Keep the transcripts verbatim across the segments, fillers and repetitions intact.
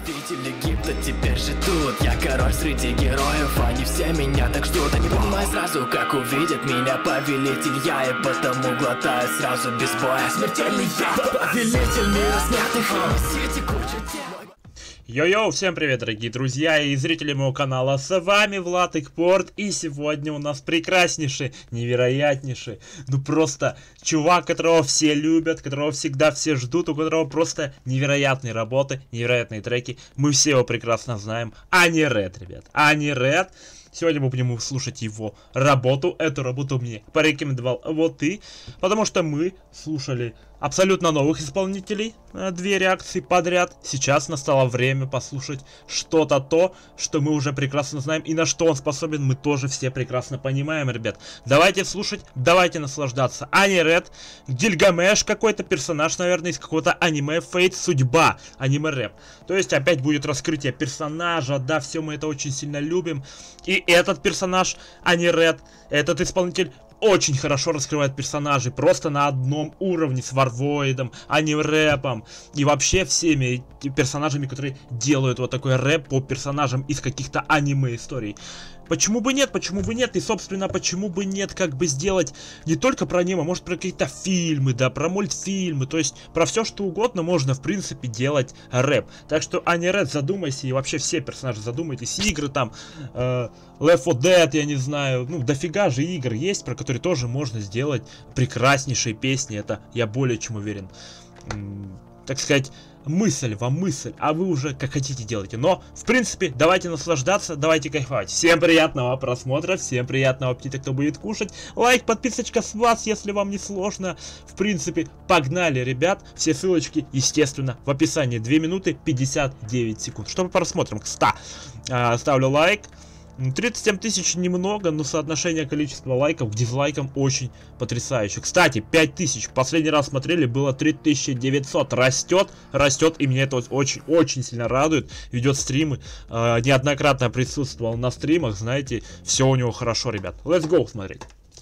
Правитель Египта теперь же тут. Я король среди героев, они все меня так ждут. Они понимают сразу, как увидят меня повелитель я. И потому глотаю сразу без боя смертельный я. Повелитель мира смертных, несите кучу тем. Йо-йо, всем привет, дорогие друзья и зрители моего канала, с вами Влад Экпорт, и сегодня у нас прекраснейший, невероятнейший, ну просто чувак, которого все любят, которого всегда все ждут, у которого просто невероятные работы, невероятные треки, мы все его прекрасно знаем, Аниред, ребят, Аниред. Сегодня мы будем слушать его работу. Эту работу мне порекомендовал вот ты, потому что мы слушали абсолютно новых исполнителей, две реакции подряд. Сейчас настало время послушать что-то то, что мы уже прекрасно знаем, и на что он способен, мы тоже все прекрасно понимаем, ребят. Давайте слушать, давайте наслаждаться. Аниред, Гильгамеш, какой-то персонаж, наверное, из какого-то аниме, Фейт, судьба, аниме-рэп. То есть опять будет раскрытие персонажа, да, все мы это очень сильно любим. И этот персонаж, Аниред, этот исполнитель, очень хорошо раскрывает персонажей, просто на одном уровне с Варвоидом, аниме-рэпом и вообще всеми персонажами, которые делают вот такой рэп по персонажам из каких-то аниме-историй. Почему бы нет, почему бы нет, и собственно почему бы нет, как бы сделать не только про аниме, может про какие-то фильмы, да, про мультфильмы, то есть про все что угодно можно в принципе делать рэп. Так что Аниред, задумайся, и вообще все персонажи задумайтесь, игры там, э, Left four Dead, я не знаю, ну дофига же игр есть, про которые тоже можно сделать прекраснейшие песни, это я более чем уверен. М-м, так сказать, мысль вам мысль, а вы уже как хотите делайте. Но, в принципе, давайте наслаждаться, давайте кайфовать. Всем приятного просмотра, всем приятного аппетита, кто будет кушать. Лайк, подписочка с вас, если вам не сложно. В принципе, погнали, ребят. Все ссылочки, естественно, в описании. две минуты пятьдесят девять секунд. Что мы просмотрим? Ста. А, ставлю лайк. тридцать семь тысяч немного, но соотношение количества лайков к дизлайкам очень потрясающе. Кстати, пять тысяч, последний раз смотрели, было три тысячи девятьсот. Растет, растет, и меня это очень-очень сильно радует. Ведет стримы, э, неоднократно присутствовал на стримах, знаете, все у него хорошо, ребят. Let's go смотреть.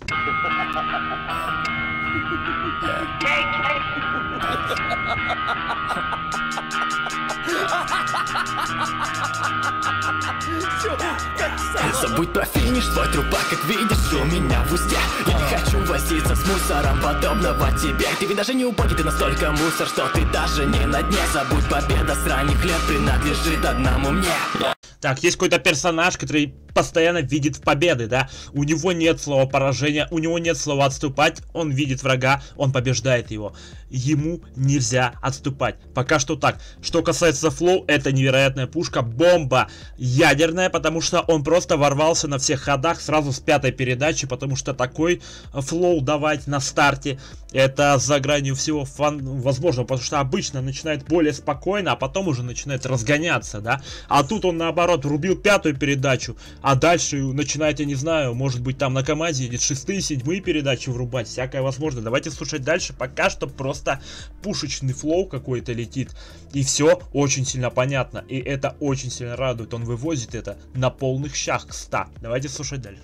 Забудь про финиш, твой трупак, как видишь, у меня в узде. Я не хочу возиться с мусором, подобного тебе. Ты ведь даже не убогий, ты настолько мусор, что ты даже не на дне. Забудь, победа с ранних лет принадлежит одному мне. Так, есть какой-то персонаж, который постоянно видит победы, да? У него нет слова поражения, у него нет слова отступать, он видит врага, он побеждает его. Ему нельзя отступать. Пока что так. Что касается флоу, это невероятная пушка, бомба ядерная, потому что он просто ворвался на всех ходах сразу с пятой передачи, потому что такой флоу давать на старте, это за гранью всего фан... возможно, потому что обычно начинает более спокойно, а потом уже начинает разгоняться, да? А тут он наоборот врубил пятую передачу, а дальше начинает, я не знаю, может быть там на КамАЗе едет шестые, седьмые передачи врубать, всякое возможно. Давайте слушать дальше, пока что просто пушечный флоу какой-то летит, и все очень сильно понятно, и это очень сильно радует, он вывозит это на полных щах к ста. Давайте слушать дальше.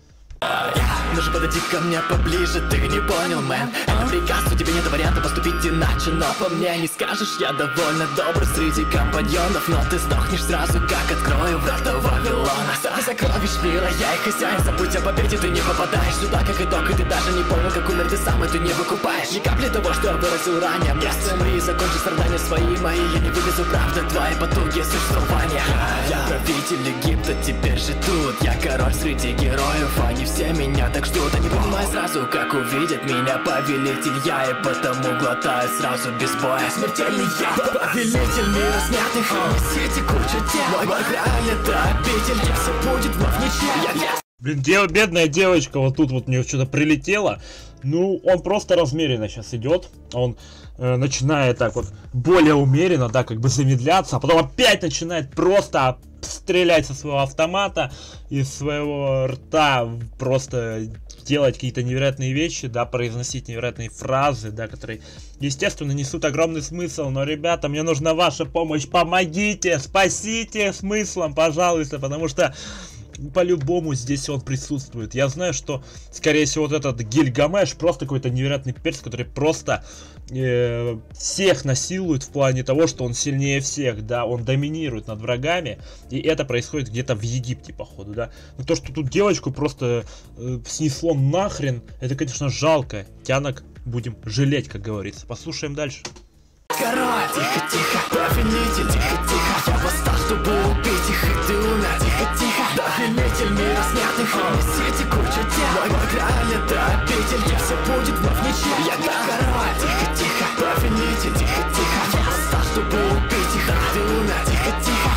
Ну же подойди ко мне поближе, ты не понял, мэн. Это приказ, у тебя нет варианта поступить иначе. Но по мне не скажешь, я довольно добр среди компаньонов. Но ты сдохнешь сразу, как открою врата Вавилона. Сами сокровищ мира, я и хозяин. Забудь о победе, ты не попадаешь сюда как итог. И ты даже не понял, как умер ты сам, и ты не выкупаешь ни капли того, что я выразил ранее. Мне сценарий и закончи страдания свои мои. Я не вывезу, правда, твои потуги существования. Я правитель Египта, теперь же тут. Я король среди героев, они все меня так ждут. Они понимают сразу, как увидят меня повелитель я. И потому глотаю сразу без боя смертельный я. Повелитель мира смертных, несите кучу тем. Мой мой край это обитель, где все будет вновь ничем. Я... Блин, дев... бедная девочка, вот тут вот у нее что-то прилетело. Ну, он просто размеренно сейчас идет. Он э, начинает так вот более умеренно, да, как бы замедляться, а потом опять начинает просто стрелять со своего автомата, из своего рта просто делать какие-то невероятные вещи, да, произносить невероятные фразы, да, которые, естественно, несут огромный смысл. Но, ребята, мне нужна ваша помощь, помогите, спасите смыслом, пожалуйста, потому что по-любому здесь он присутствует. Я знаю, что, скорее всего, вот этот Гильгамеш просто какой-то невероятный перс, который просто э, всех насилует в плане того, что он сильнее всех, да, он доминирует над врагами, и это происходит где-то в Египте, походу, да. Но то, что тут девочку просто э, снесло нахрен, это, конечно, жалко. Тянок будем жалеть, как говорится. Послушаем дальше. Король, тихо-тихо, повелитель, тихо-тихо, я восстал, чтобы убить их, и ты умер, тихо-тихо. Повелитель мира смертных, несите кучу тел. Мой, мой край, это обитель, где все будет вновь ничем. Я король, тихо-тихо, повелитель, тихо-тихо, я восстал, чтобы убить их, и ты умер, тихо-тихо.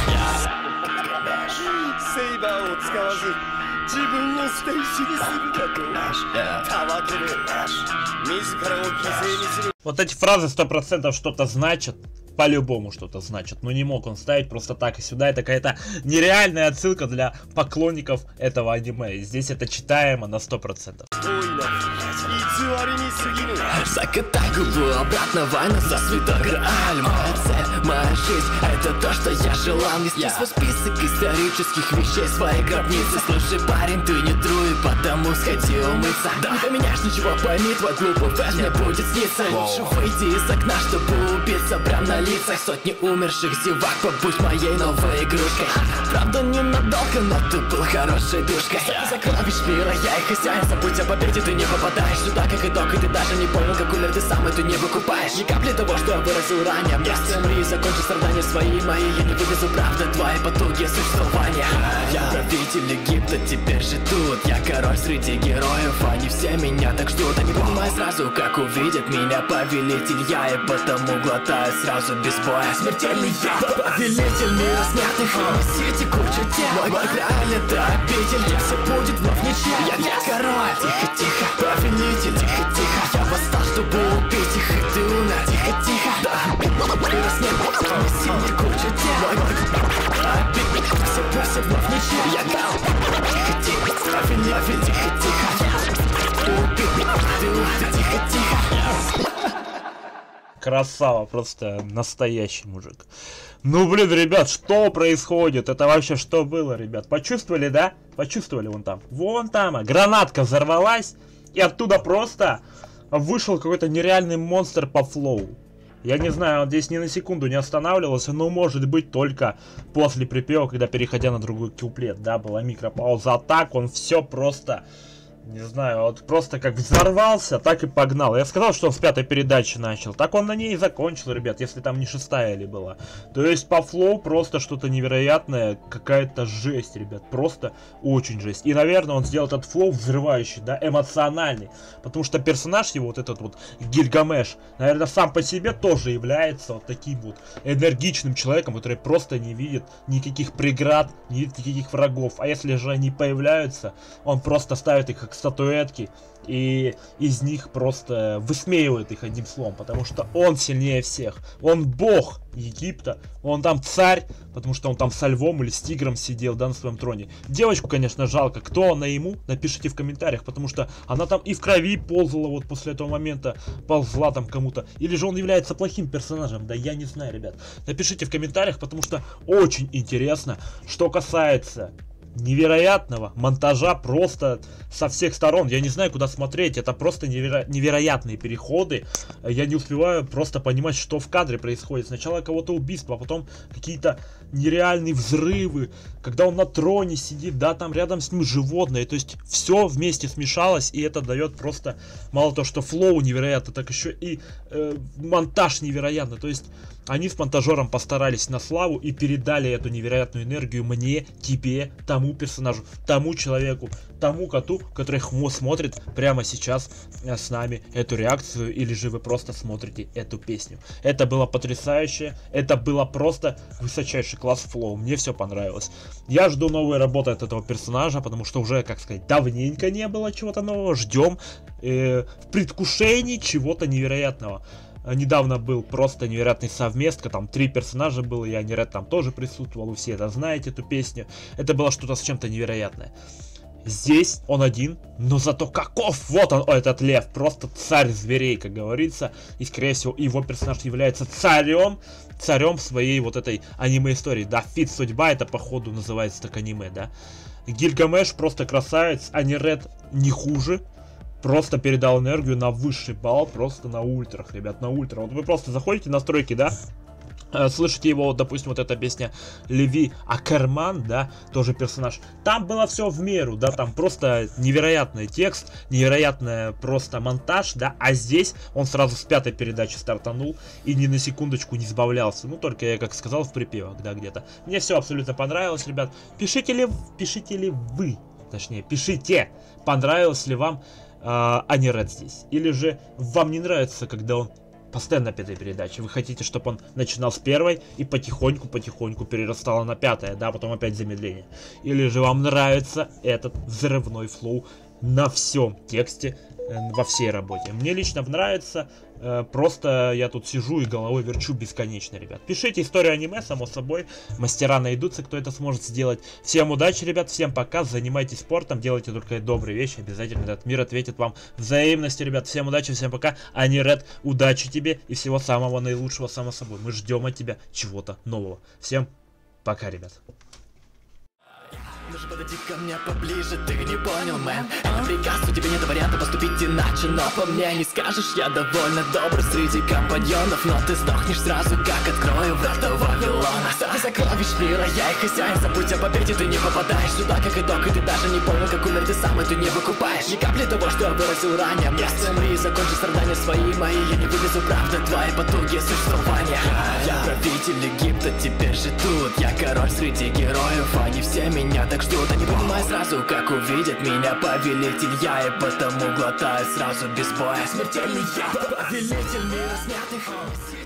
Сейберを使わず自分を捨て石にするだとたわけで自らを犠牲にする。 Вот эти фразы сто процентов что-то значат. По-любому что-то значит. Но не мог он ставить просто так и сюда. Это какая-то нереальная отсылка для поклонников этого аниме. И здесь это читаемо на сто процентов. Закатай губу обратно, война за святой Грааль. Моя цель, моя жизнь, это то, что я желал. Нести свой список исторических вещей, своей гробницы. Слушай, парень, ты не труй, потому сходи умыться. Да не поменяешь ничего, пойми, твой глупый фэш мне будет сниться. Лучше выйти из окна, чтобы убиться прям на лицах. Сотни умерших зевак, побудь моей новой игрушкой. Правда ненадолго, но ты был хорошей душкой. Сокровищ мира, я и хозяин, забудь о победе, ты не попадаешь сюда как итог. И ты даже не понял, как умер ты сам, и ты не выкупаешь ни капли того, что я выразил ранее. Просто умри, закончи страдания свои мои. Я не вывезу, правда, твои потуги существования. Я правитель Египта, теперь же тут. Я король среди героев, они все меня так ждут. Они понимают сразу, как увидят меня повелитель я. И потому глотаю сразу без боя смертельный я. Повелитель мира смертных, несите кучу тел. Мой, мой край, это обитель, где все будет вновь ничем. Я, я король, тихо-тихо, повелитель, тихо-тихо, я восстал, чтобы убить их, и ты умер, тихо-тихо. Да, вырос небо, несите кучу тел. Мой, мой край, обитель, все пусть вновь ничем. Я дал, тихо-тихо, повелитель, тихо-тихо, ты убил меня, ты умер, тихо-тихо. Красава, просто настоящий мужик. Ну, блин, ребят, что происходит? Это вообще что было, ребят? Почувствовали, да? Почувствовали вон там? Вон там, а гранатка взорвалась, и оттуда просто вышел какой-то нереальный монстр по флоу. Я не знаю, он здесь ни на секунду не останавливался, но может быть только после припева, когда переходя на другой куплет, да, была микропауза. А так он все просто... Не знаю, вот просто как взорвался, так и погнал. Я сказал, что он с пятой передачи начал. Так он на ней и закончил, ребят, если там не шестая или была. То есть по флоу просто что-то невероятное, какая-то жесть, ребят. Просто очень жесть. И, наверное, он сделал этот флоу взрывающий, да, эмоциональный. Потому что персонаж его, вот этот вот Гильгамеш, наверное, сам по себе тоже является вот таким вот энергичным человеком, который просто не видит никаких преград, не видит никаких врагов. А если же они появляются, он просто ставит их как статуэтки, и из них просто высмеивает их одним словом, потому что он сильнее всех. Он бог Египта, он там царь, потому что он там со львом или с тигром сидел, да, на своем троне. Девочку, конечно, жалко. Кто она ему? Напишите в комментариях, потому что она там и в крови ползала вот после этого момента, ползла там кому-то. Или же он является плохим персонажем? Да я не знаю, ребят. Напишите в комментариях, потому что очень интересно, что касается невероятного монтажа просто со всех сторон. Я не знаю, куда смотреть. Это просто неверо... невероятные переходы. Я не успеваю просто понимать, что в кадре происходит. Сначала кого-то убийство, а потом какие-то нереальные взрывы. Когда он на троне сидит, да, там рядом с ним животное. То есть все вместе смешалось, и это дает просто мало того, что флоу невероятно, так еще и э, монтаж невероятный. То есть они с монтажером постарались на славу и передали эту невероятную энергию мне, тебе, тому персонажу, тому человеку, тому коту, который смотрит прямо сейчас с нами эту реакцию, или же вы просто смотрите эту песню. Это было потрясающе, это было просто высочайший класс флоу, мне все понравилось. Я жду новые работы от этого персонажа, потому что уже, как сказать, давненько не было чего-то нового, ждем э, в предвкушении чего-то невероятного. Недавно был просто невероятный совместка, там три персонажа было, я невероятно там тоже присутствовал, вы все это знаете, эту песню. Это было что-то с чем-то невероятное. Здесь он один, но зато каков! Вот он, этот лев, просто царь зверей, как говорится. И, скорее всего, его персонаж является царем, царем своей вот этой аниме-истории. Да, Фит Судьба, это, походу, называется так аниме, да. Гильгамеш просто красавец, а Нерет не хуже. Просто передал энергию на высший балл, просто на ультрах, ребят, на ультра. Вот вы просто заходите в настройки, да, слышите его, допустим, вот эта песня Леви Акерман, да, тоже персонаж. Там было все в меру, да, там просто невероятный текст, невероятный просто монтаж, да, а здесь он сразу с пятой передачи стартанул и ни на секундочку не сбавлялся. Ну, только я, как сказал, в припевах, да, где-то. Мне все абсолютно понравилось, ребят. Пишите ли, пишите ли вы, точнее, пишите, понравилось ли вам Аниред здесь. Или же вам не нравится, когда он постоянно на пятой передаче. Вы хотите, чтобы он начинал с первой и потихоньку-потихоньку перерастало на пятое, да, потом опять замедление. Или же вам нравится этот взрывной флоу на всем тексте, во всей работе. Мне лично нравится, э, просто я тут сижу и головой верчу бесконечно, ребят. Пишите историю аниме, само собой, мастера найдутся, кто это сможет сделать. Всем удачи, ребят, всем пока, занимайтесь спортом, делайте только добрые вещи, обязательно этот мир ответит вам взаимностью, ребят. Всем удачи, всем пока, Аниред, удачи тебе и всего самого наилучшего, само собой. Мы ждем от тебя чего-то нового. Всем пока, ребят. Ну же подойди ко мне поближе, ты не понял, мэн. Это приказ, у тебя нет варианта поступить иначе. Но по мне не скажешь, я довольно добр среди компаньонов. Но ты сдохнешь сразу, как открою врата Вавилона. Ты сокровищ мира, я и хозяин. Забудь о победе, ты не попадаешь сюда как итог. И ты даже не понял, как умер ты сам, и ты не выкупаешь ни капли того, что я выразил ранее. Просто умри и закончи страдания свои мои. Я не вывезу правду твои потуги существования. Я правитель Египта, теперь же тут. Я король среди героев, они все меня так ждут. Они понимают сразу, как увидят меня повелитель я. И потому глотаю сразу без боя. Смертельный я, повелитель мира снятых.